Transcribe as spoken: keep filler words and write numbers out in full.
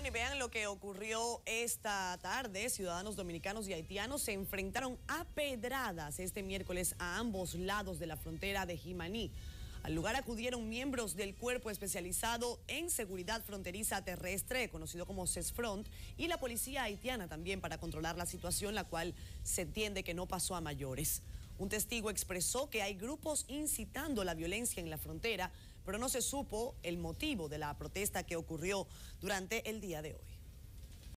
Bueno, y vean lo que ocurrió esta tarde. Ciudadanos dominicanos y haitianos se enfrentaron a pedradas este miércoles a ambos lados de la frontera de Jimaní. Al lugar acudieron miembros del Cuerpo Especializado en Seguridad Fronteriza Terrestre, conocido como CESFRONT, y la policía haitiana también para controlar la situación, la cual se entiende que no pasó a mayores. Un testigo expresó que hay grupos incitando la violencia en la frontera, pero no se supo el motivo de la protesta que ocurrió durante el día de hoy.